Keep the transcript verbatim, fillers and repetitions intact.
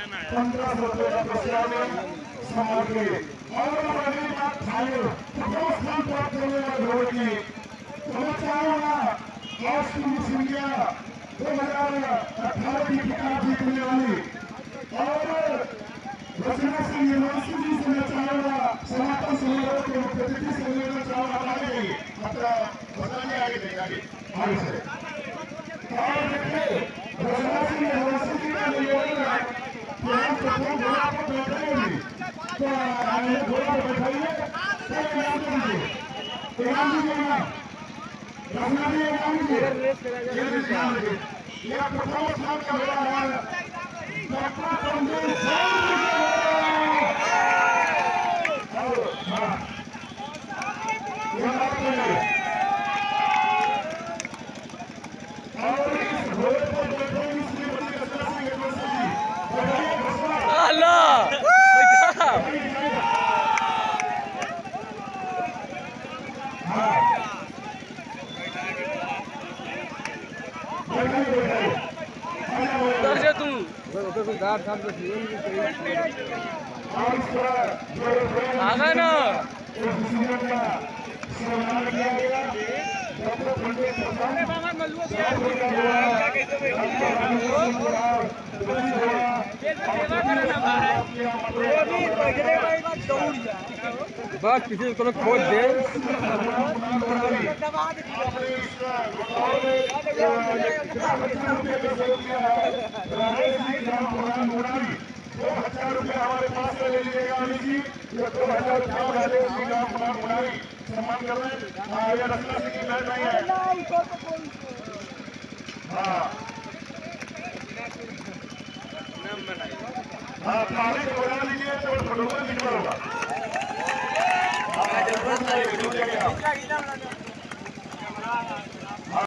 पंद्रह सौ रुपये का पुरस्कार में सम्मान किए और अगली बात भाइयों प्रथम स्थान प्राप्त करने वाले घोड़े की मैं चाहूंगा ऑस्ट्रेलिया सिंधिया दो हजार अठारह की किताब जीतने वाली और रचना सिंह यूनिवर्सिटी से मैं चाहूंगा समापन समारोह के मुख्य अतिथि से मिलना चाहूंगा आगे मतलब बताने आगे देंगे आगे से और देखिए रचना सिंह यूनिवर्सिटी का निवेदन है कि हम प्रथम घोड़ा को बैठाएंगे तो आगे घोड़ा बैठाइए तो इनाम दीजिए इनाम दीजिए ना रचना भी इनाम दीजिए यह प्रथम स्थान का घोड़ा है डॉक्टर रणवीर सिंह आगा ना बस किसी को खोज दे दो हजार रुपये हमारे पास से ले लीजिएगा अली जी ये दो हजार सम्मान कर रहे हैं ये रचना सिंह की लड़ नहीं है हाँ हाँ पानी को बना लीजिए तो फोटो निकल होगा